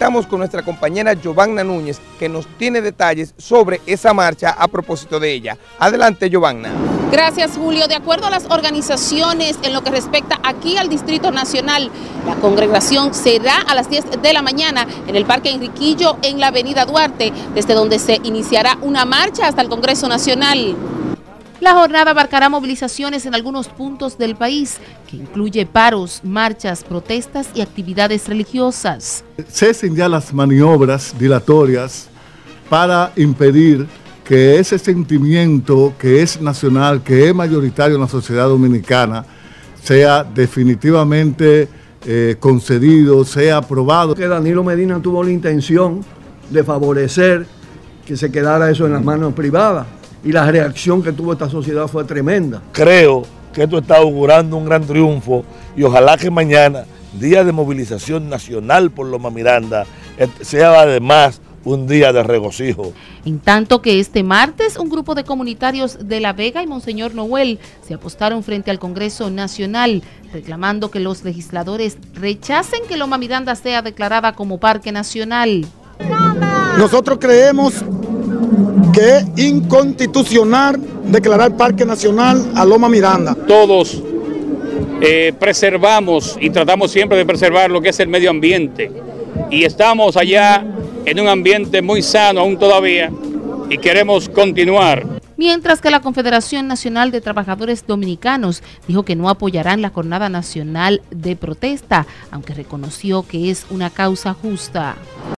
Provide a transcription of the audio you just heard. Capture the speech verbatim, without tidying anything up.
Conectamos con nuestra compañera Giovanna Núñez, que nos tiene detalles sobre esa marcha a propósito de ella. Adelante, Giovanna. Gracias, Julio. De acuerdo a las organizaciones, en lo que respecta aquí al Distrito Nacional, la congregación será a las diez de la mañana en el Parque Enriquillo, en la avenida Duarte, desde donde se iniciará una marcha hasta el Congreso Nacional. La jornada abarcará movilizaciones en algunos puntos del país, que incluye paros, marchas, protestas y actividades religiosas. Cesen ya las maniobras dilatorias para impedir que ese sentimiento que es nacional, que es mayoritario en la sociedad dominicana, sea definitivamente eh, concedido, sea aprobado. Que Danilo Medina tuvo la intención de favorecer que se quedara eso en las manos privadas, y la reacción que tuvo esta sociedad fue tremenda. Creo que esto está augurando un gran triunfo y ojalá que mañana, día de movilización nacional por Loma Miranda, sea además un día de regocijo. En tanto que este martes un grupo de comunitarios de La Vega y Monseñor Noel se apostaron frente al Congreso Nacional reclamando que los legisladores rechacen que Loma Miranda sea declarada como parque nacional. Nosotros creemos que es inconstitucional declarar parque nacional a Loma Miranda. Todos eh, preservamos y tratamos siempre de preservar lo que es el medio ambiente y estamos allá en un ambiente muy sano aún todavía y queremos continuar. Mientras que la Confederación Nacional de Trabajadores Dominicanos dijo que no apoyarán la jornada nacional de protesta, aunque reconoció que es una causa justa.